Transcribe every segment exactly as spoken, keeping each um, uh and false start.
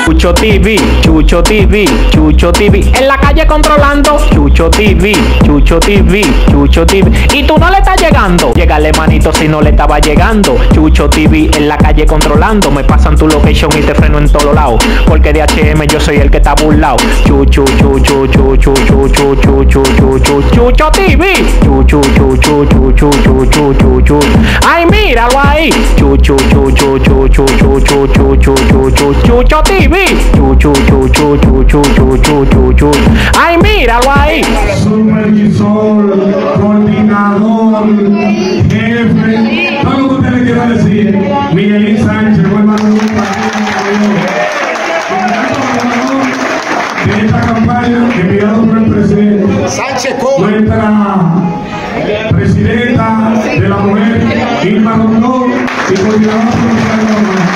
Chucho T V, Chucho T V, Chucho T V. En la calle controlando. Chucho T V, Chucho T V, Chucho T V. Y tú no le estás llegando. Llegale manito si no le estaba llegando. Chucho T V en la calle controlando. Me pasan tu location y te freno en todos lados. Porque de H M yo soy el que está burlado. Chucho, chucho, chucho, chucho, chucho, chucho, chucho, Chucho T V. Chucho, chucho, chucho, chucho, chucho. Ay, míralo ahí. Chucho, chucho, chucho, chucho, chucho, chucho, Chucho T V. Chucho, chucho, chucho, chucho, chucho. Ay, míralo ahí. Supervisor, coordinador, jefe, todo lo que usted le quiera decir. Miguelín Sánchez, buen hermano de esta campaña enviado por el presidente. Sánchez, ¿cómo? Nuestra presidenta de la mujer, Irma Rondón, y coordinadora provincial de la mujer.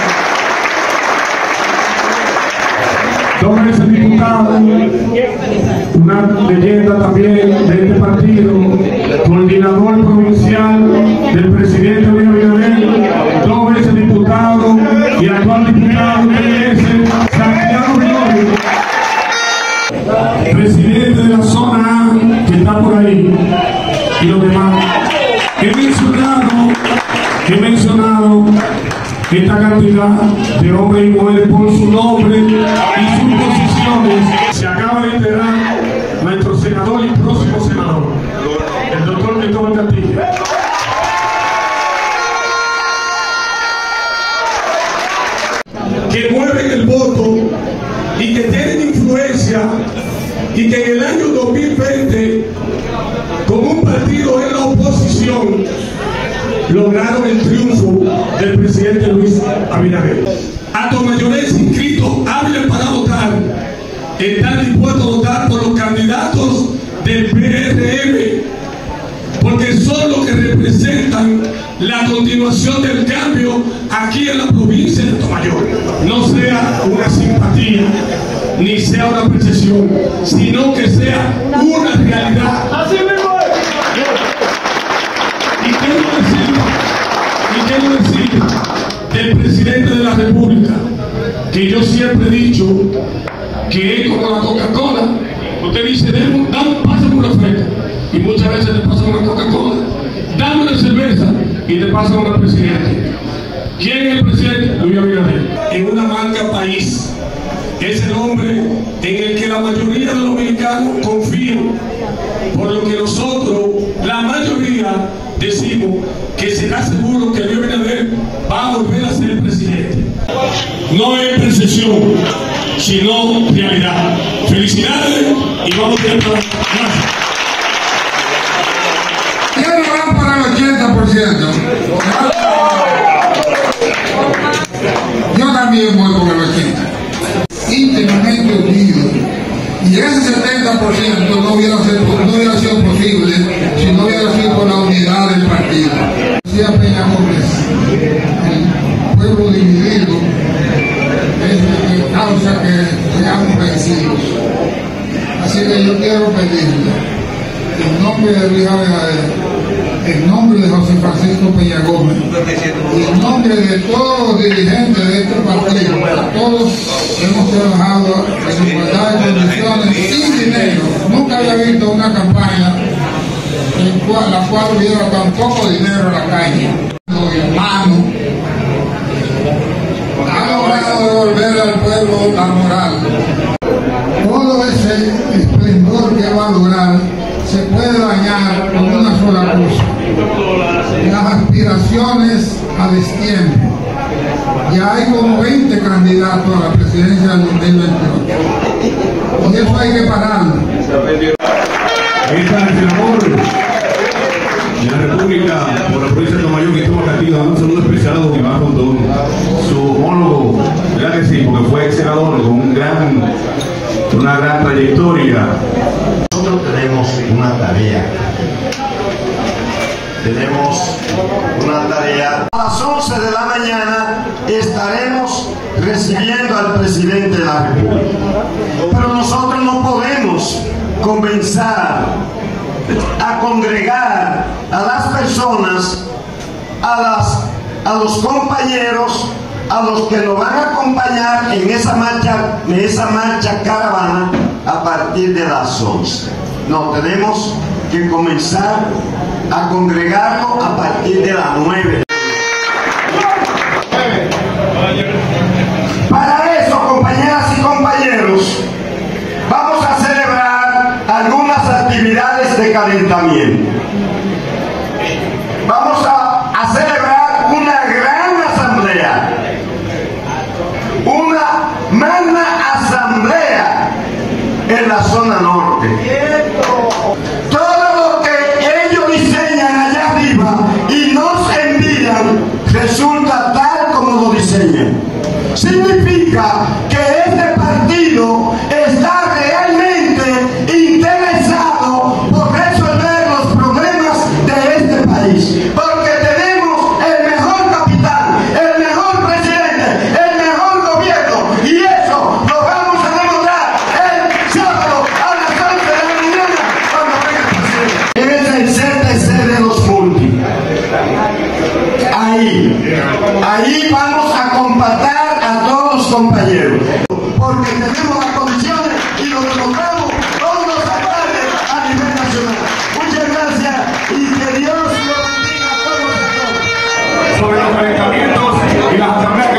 Dos veces diputado, una leyenda también de este partido, coordinador provincial del presidente Luis Abinader, dos veces diputado y actual diputado de ese Santiago Gloria, presidente de la zona A, que está por ahí, y los demás. He mencionado, he mencionado esta cantidad de hombres y mujeres por su nombre y sus posiciones. Se acaba de enterar nuestro senador y próximo senador, el doctor Cristóbal Castilla. Que mueven el voto y que tienen influencia y que en el año dos mil veinte, con un partido en la oposición, lograron el triunfo del presidente Luis Abinader. Altos mayores inscritos, hábiles para votar, están dispuestos a votar por los candidatos del P R M, porque son los que representan la continuación del cambio aquí en la provincia de Atomayor. No sea una simpatía, ni sea una percepción, sino que sea una realidad. Así mismo es. Y quiero decir, y quiero decir del presidente de la República, que yo siempre he dicho que es como la Coca-Cola. Usted dice, dame, pásame una fresca, y muchas veces le pasan una Coca-Cola. Dame una cerveza y te pasan una presidente. ¿Quién es el presidente? Luis Abinader. En una marca país. Es el hombre en el que la mayoría de los dominicanos confían, por lo que nosotros, la mayoría, decimos que será seguro que Luis Abinader va a volver a ser presidente. No es percepción, sino realidad. Felicidades y vamos a tener gracias. ¿Quién va para el ochenta por ciento? Yo también voy por el ochenta por ciento. Íntimamente unido, y ese setenta por ciento no hubiera, sido, no hubiera sido posible si no hubiera sido por la unidad del partido. Decía Peña Gómez, el pueblo dividido es causa que seamos vencidos. Así que yo quiero pedirle, en nombre de Luis Abinader, en nombre de José Francisco Peña Gómez y en nombre de todos los dirigentes de este partido, todos hemos trabajado en igualdad de condiciones sin dinero. Nunca había visto una campaña en cual, la cual hubiera tan poco dinero en la calle. Hermano, ha logrado devolver al pueblo la moral. Todo ese esplendor que va a lograr se puede dañar con una sola cosa: las aspiraciones a destiempo. Ya hay como veinte candidatos a la presidencia del dos mil veintiocho y eso hay que pararlo. Ahí está el senador de la República por la provincia de Atomayor, Cristóbal Castilla, dando un saludo especial a don Iván Rondón, su homólogo, ¿verdad que sí? Porque fue ex senador con un gran, una gran trayectoria. Nosotros tenemos una tarea. Tenemos una tarea. A las once de la mañana estaremos recibiendo al presidente de la República. Pero nosotros no podemos comenzar a congregar a las personas, a, las, a los compañeros, a los que nos van a acompañar en esa marcha, en esa marcha caravana a partir de las once. No, tenemos que comenzar a congregarlo a partir de las nueve. Para eso, compañeras y compañeros, vamos a celebrar algunas actividades de calentamiento. Vamos a, a celebrar una gran asamblea, una magna asamblea en la zona norte. Todo lo que ellos diseñan allá arriba y nos envían resulta tal como lo diseñan. Significa que este partido está realmente interesado por resolver los problemas de este país, porque tenemos el mejor capitán, el mejor presidente, el mejor gobierno, y eso lo vamos a demostrar el sábado a las once de la mañana cuando venga el presidente. Es el C T C de los multi. Ahí, ahí vamos a compactar a todos los compañeros, porque tenemos las condiciones y lo demostramos todos los alcaldes a nivel nacional. Muchas gracias y que Dios lo bendiga a todos. Sobre los calentamientos y las asambleas